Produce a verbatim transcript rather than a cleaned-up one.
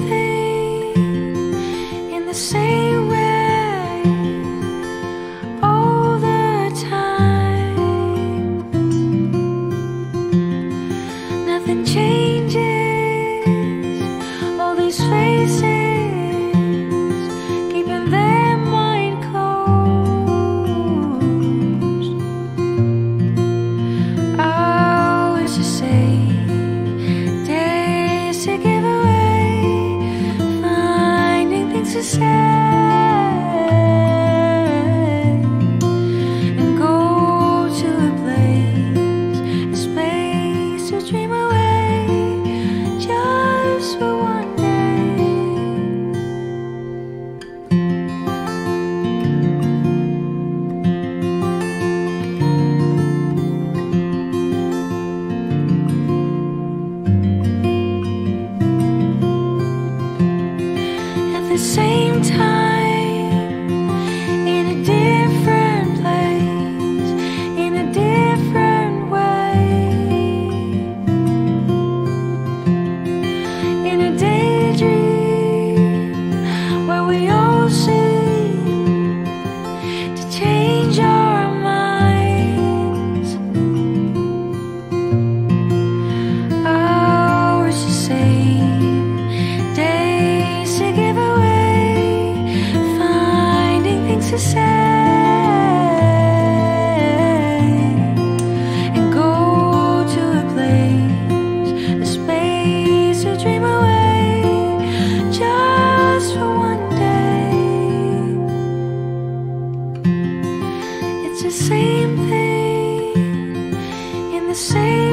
thing in the same way all the time. Nothing changes, all these faces keeping their mind closed. Hours to say, days to give away, finding things to say, and go to a place, a space to dream away, just for one day. At the same time, in a different place, in a different way, in a daydream where we all seem to change our minds. Hours to save, days to give away, finding things to say, and go to a place, a space to dream away, just for one day. It's the same thing in the same